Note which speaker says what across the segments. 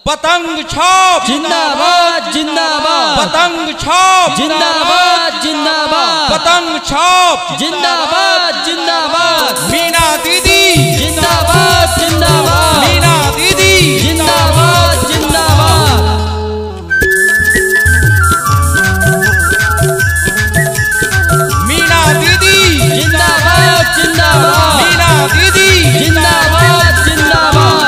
Speaker 1: पतंग छाप
Speaker 2: जिंदाबाद जिंदाबाद,
Speaker 1: पतंग छाप
Speaker 2: जिंदाबाद जिंदाबाद,
Speaker 1: पतंग छाप
Speaker 2: जिंदाबाद जिंदाबाद,
Speaker 1: मीना दीदी
Speaker 2: जिंदाबाद जिंदाबाद,
Speaker 1: मीना दीदी
Speaker 2: जिंदाबाद जिंदाबाद,
Speaker 1: मीना दीदी
Speaker 2: जिंदाबाद जिंदाबाद,
Speaker 1: मीना दीदी
Speaker 2: जिंदाबाद जिंदाबाद।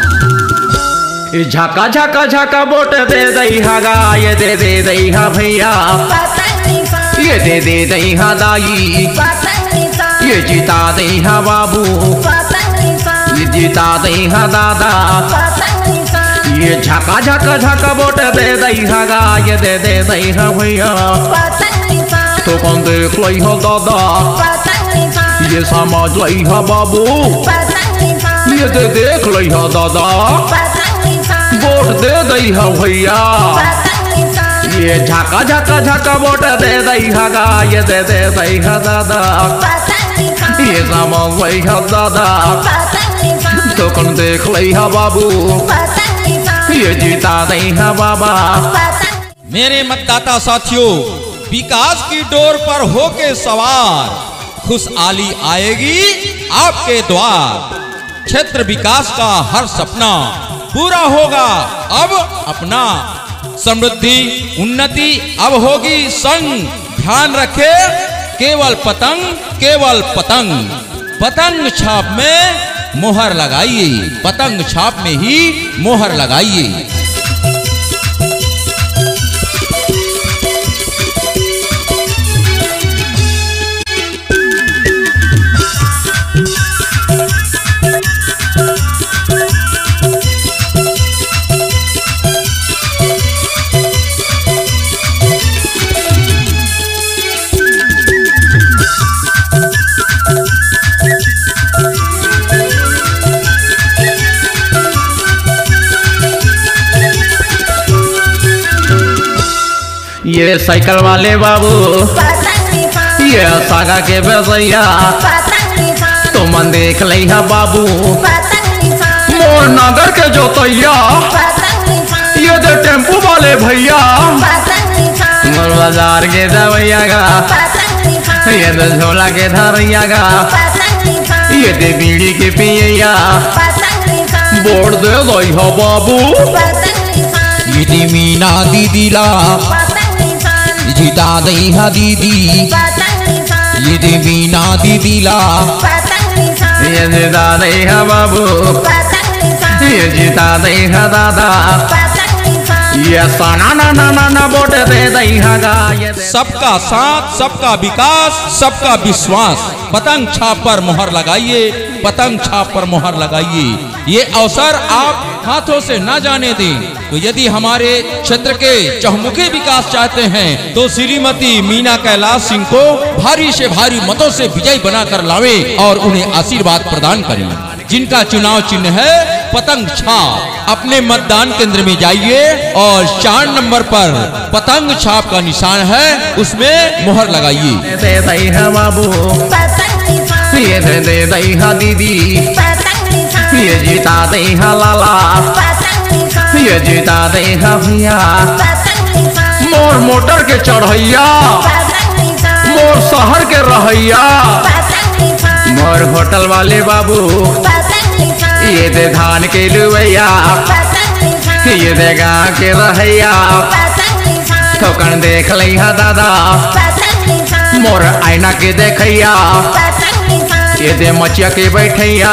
Speaker 3: झाका झाका झाका वोट दे दई हा गाय दे दई हा भैया, ये दे दई हा दाई, ये जीता दई हा बाबू, ये जीता दई हा दादा, ये झाका झाका झाका वोट दे दई हा गाय दे दई हा भैया। तो कौन देख लई हा दादा, ये समझ लई हा बाबू, ये देख लई हा दादा, वोट दे दई हा भैया। ये झाका झाका झाका वोट दे दई हा गाय दे दई हा दादा, ये समझ लई हा दादा, तो कौन देख लई हा बाबू, ये जीता दई हा बाबा।
Speaker 1: मेरे मतदाता साथियों, विकास की डोर पर होके सवार, खुशहाली आएगी आपके द्वार। क्षेत्र विकास का हर सपना पूरा होगा अब अपना, समृद्धि उन्नति अब होगी संग। ध्यान रखे केवल पतंग, पतंग छाप में मोहर लगाइए, पतंग छाप में ही मोहर लगाइए।
Speaker 3: ये साइकिल वाले बाबू, ये सागा के बेसैया, तो मन देख लई हा बाबू, मोर नगर के जोतैया, ये दे टेम्पू वाले भैया, मोर बाजार के दवैया गा, ये दे झोला के धरैया गा, ये दे बीड़ी के पियैया, वोट दे दई हा बाबू,
Speaker 1: ये दे मीना दीदी ला, जीता दई हा दीदी, ये दे मीना दीदी ला,
Speaker 3: ये जीता दई हा बाबू, ये जीता दई हा दादा, ये साना ना ना ना ना वोट दे दई हा गाय।
Speaker 1: सबका साथ, सबका विकास, सबका विश्वास। पतंग छाप पर मोहर लगाइए, पतंग छाप पर मोहर लगाइए। ये अवसर आप हाथों से ना जाने दें। तो यदि हमारे क्षेत्र के चहुमुखी विकास चाहते हैं तो श्रीमती मीना कैलाश सिंह को भारी से भारी मतों से विजयी बनाकर लावे और उन्हें आशीर्वाद प्रदान करें। जिनका चुनाव चिन्ह है पतंग छाप, अपने मतदान केंद्र में जाइए और 4 नंबर पर पतंग छाप का निशान है, उसमें मोहर लगाइए।
Speaker 3: दे दई हा बाबू, ये दे दई हा दीदी, ये जीता दई हा लाला, ये जीता दई हा भैया, मोर मोटर के चढ़ैया, मोर शहर के रहैया, मोर होटल वाले बाबू, ये दे धान के लुवैया, ये दे गाँव के रहैया, ठोकन देख लई हा दादा, मोर आईना के देखैया, ये दे मचिया के बैठैया,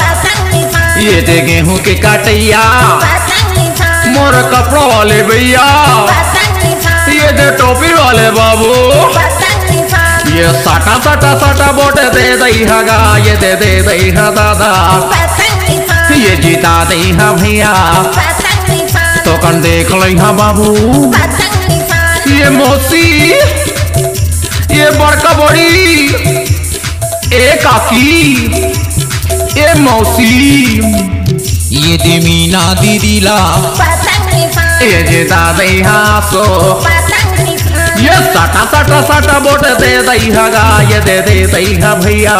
Speaker 3: ये दे गेहूं के काटैया, मोर कपड़ा वाले भैया, ये दे टोपी वाले बाबू, ये साटा साटा साटा वोट दे दई हा गाय, ये दे दई हा दादा, ये जीता दई हा भैया, तो कन देख लई हा बाबू, ये मौसी, ये बड़का बड़ी, ए काकी, ए मौसी,
Speaker 1: ये दे मीना दीदी ला,
Speaker 3: ये जीता दई हा सो, ये साटा साटा साटा वोट दे दई हा गाय, ये दे दई हा भैया,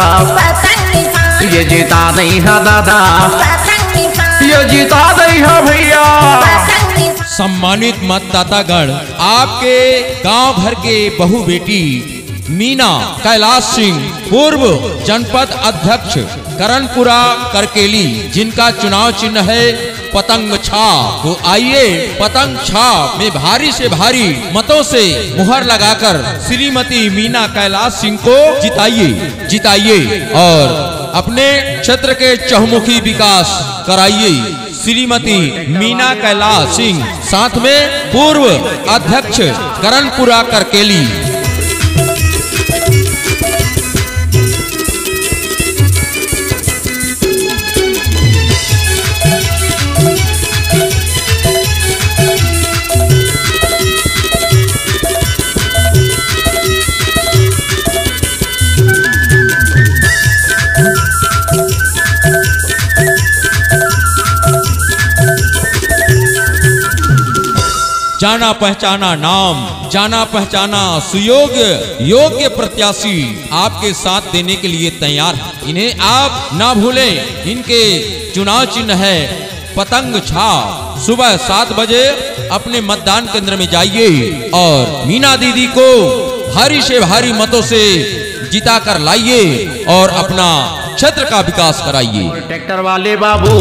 Speaker 3: ये जीता दई हा दादा, ये जीता दई हा भैया।
Speaker 1: सम्मानित मतदातागण, आपके गांव भर के बहू बेटी मीना कैलाश सिंह, पूर्व जनपद अध्यक्ष करणपुरा करकेली, जिनका चुनाव चिन्ह है पतंग छाप, तो आइए पतंग छाप में भारी से भारी मतों से मुहर लगाकर श्रीमती मीना कैलाश सिंह को जिताइए और अपने क्षेत्र के चहुमुखी विकास कराइए। श्रीमती मीना कैलाश सिंह, साथ में पूर्व अध्यक्ष करणपुरा करकेली। जाना पहचाना नाम, जाना पहचाना सुयोग्य योग्य प्रत्याशी आपके साथ देने के लिए तैयार है। इन्हें आप ना भूलें। इनके चुनाव चिन्ह है पतंग छाप। सुबह 7 बजे अपने मतदान केंद्र में जाइए और मीना दीदी को भारी से भारी मतों से जिता कर लाइए और अपना क्षेत्र का विकास कराइए।
Speaker 3: ट्रैक्टर वाले बाबू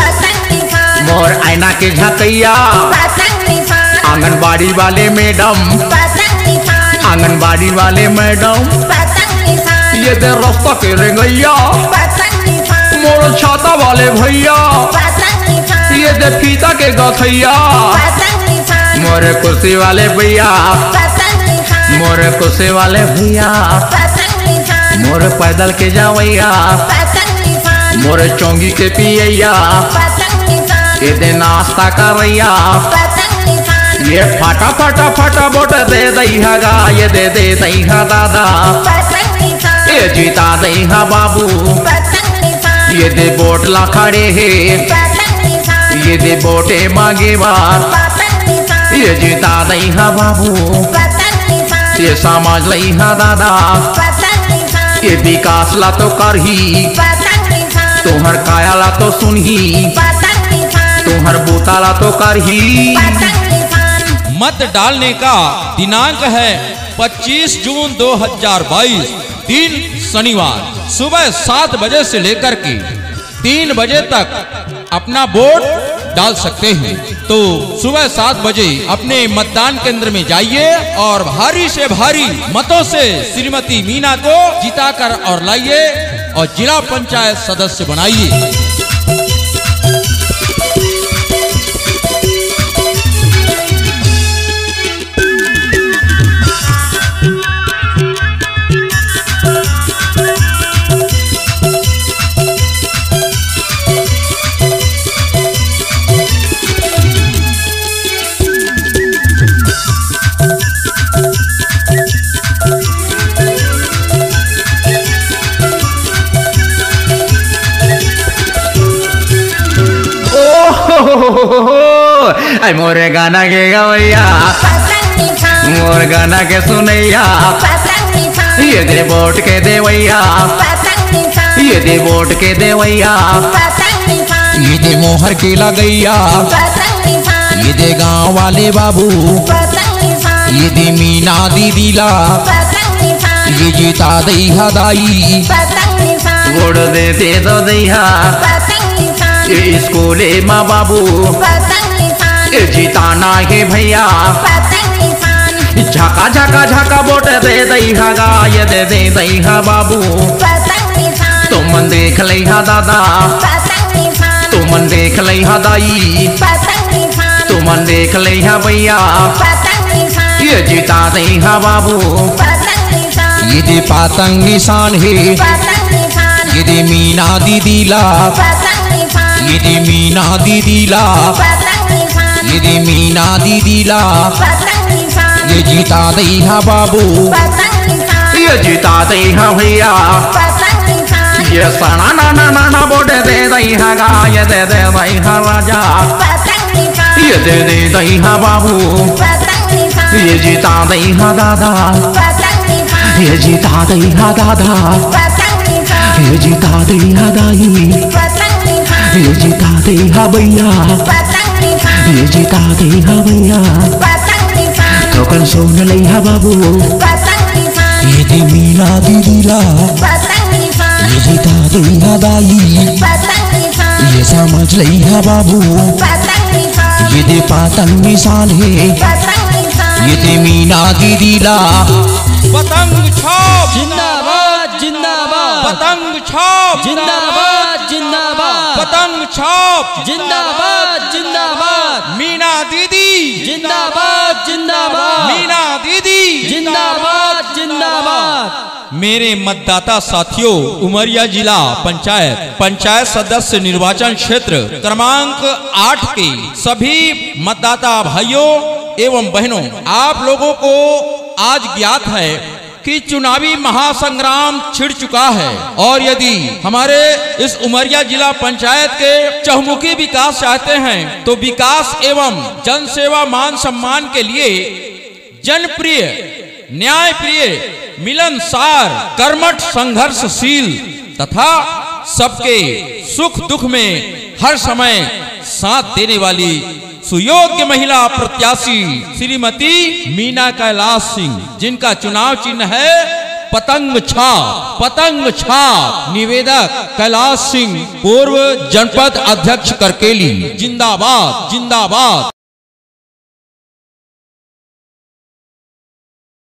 Speaker 3: मोर आईना के झाकैया, आंगनबाड़ी वाले मैडम, आंगनबाड़ी वाले मैडम, ये दे रास्ता के रेंगैया, मोर छाता वाले भैया, ये दे फीता के गथैया, मोर कुर्सी वाले भैया, मोर कुर्सी वाले भैया, मोर पैदल के जावैया, मोर चौंगी के पियैया, ये दे नाश्ता करैया, ये फटा फटा फटा वोट दे दईहा गा, ये दे दईहा दादा, ये जीता दईहा बाबू, ये दे वोट ला खड़े है, ये दे वोटे मांगे बार, ये जीता दईहा बाबू, ये समझ लईहा दादा, ये विकास ला तो करही, तोहर काया ला तो सुनही, तोहर बूता ला तो करही।
Speaker 1: मत डालने का दिनांक है 25 जून 2022, दिन शनिवार, सुबह 7 बजे से लेकर के 3 बजे तक अपना वोट डाल सकते हैं। तो सुबह 7 बजे अपने मतदान केंद्र में जाइए और भारी से भारी मतों से श्रीमती मीना को जिताकर और लाइए और जिला पंचायत सदस्य बनाइए।
Speaker 3: मोर गाना के गवैया, मोर गाना के सुनैया, ये दे वोट के देवैया, ये दे वोट के देवैया, ये दे मोहर के लगैया, ये दे गाँव वाले बाबू, ये दे मीना दीदी ला, ये जीता दईहा दाई, वोट दे दो दईहा, ये स्कूले माँ बाबू, ये जिताना है भैया, झाका झाका झाका वोट दे दईहा गा, ये दे दईहा बाबू, तुमन देख लईहा दादा, तुमन देख लईहा दाई, तुमन देख लईहा भैया, ये जिता दईहा बाबू, ये दे पतंग निशान है, ये दे मीना दीदी ला, ये दे मीना दीदी ला, ये दे मीना दीदी ला, ये जीता दईहा बाबू, ये जीता दईहा भैया, ये सना ना ना ना ना वोट दे दईहा गा, ये दे दईहा राजा, ये दे दईहा बाबू, ये जीता दईहा दादा, ये जीता दईहा दादा, ये जीता दईहा दाई, ये जीता दईहा भैया, ये जीता दे हा भैया तो कल सोन ले हा बाबू ये दे मीना दीदीला ये जीता दे हा दाई ये समझ ले हा बाबू ये दे पतंग निशान है ये दे मीना दीदीला
Speaker 1: पतंग छाप
Speaker 2: जिंदाबाद जिंदाबाद
Speaker 1: पतंग छाप
Speaker 2: जिंदाबाद जिंदाबाद
Speaker 1: पतंग छाप
Speaker 2: जिंदाबाद जिंदाबाद
Speaker 1: मीना दीदी
Speaker 2: जिंदाबाद जिंदाबाद
Speaker 1: मीना दीदी
Speaker 2: जिंदाबाद जिंदाबाद।
Speaker 1: मेरे मतदाता साथियों, उमरिया जिला पंचायत सदस्य निर्वाचन क्षेत्र क्रमांक 8 के सभी मतदाता भाइयों एवं बहनों, आप लोगों को आज ज्ञात है कि चुनावी महासंग्राम छिड़ चुका है और यदि हमारे इस उमरिया जिला पंचायत के चहुमुखी विकास चाहते हैं तो विकास एवं जन सेवा मान सम्मान के लिए जनप्रिय, न्यायप्रिय, मिलनसार, कर्मठ, संघर्षशील तथा सबके सुख दुख में हर समय साथ देने वाली सुयोग्य महिला प्रत्याशी श्रीमती मीना कैलाश सिंह, जिनका चुनाव चिन्ह है पतंग छाप। पतंग छाप। निवेदक कैलाश सिंह, पूर्व जनपद अध्यक्ष करकेली। जिंदाबाद जिंदाबाद।